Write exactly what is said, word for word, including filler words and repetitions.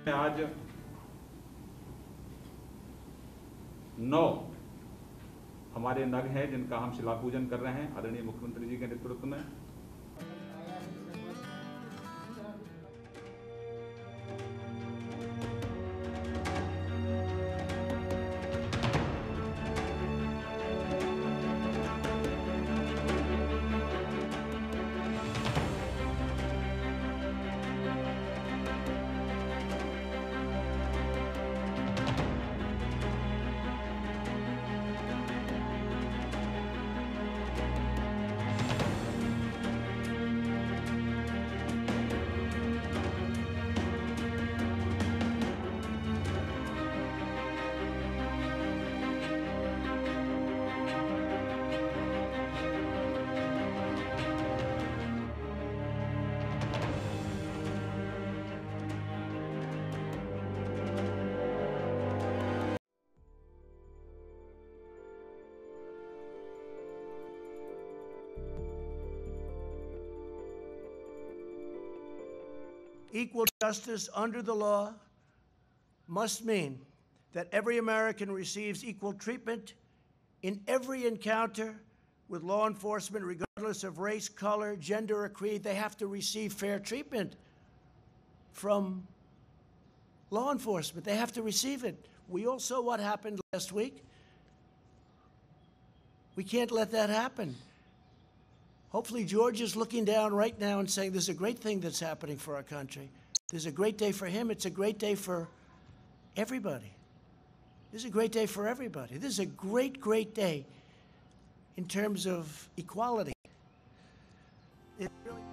आज नौ हमारे नग हैं जिनका हम शिला पूजन कर रहे हैं आदरणीय मुख्यमंत्री जी के नेतृत्व में। Equal justice under the law must mean that every American receives equal treatment in every encounter with law enforcement, regardless of race, color, gender, or creed. They have to receive fair treatment from law enforcement. They have to receive it. We all saw what happened last week. We can't let that happen. Hopefully, George is looking down right now and saying, this is a great thing that's happening for our country. This is a great day for him. It's a great day for everybody. This is a great day for everybody. This is a great, great day in terms of equality. It really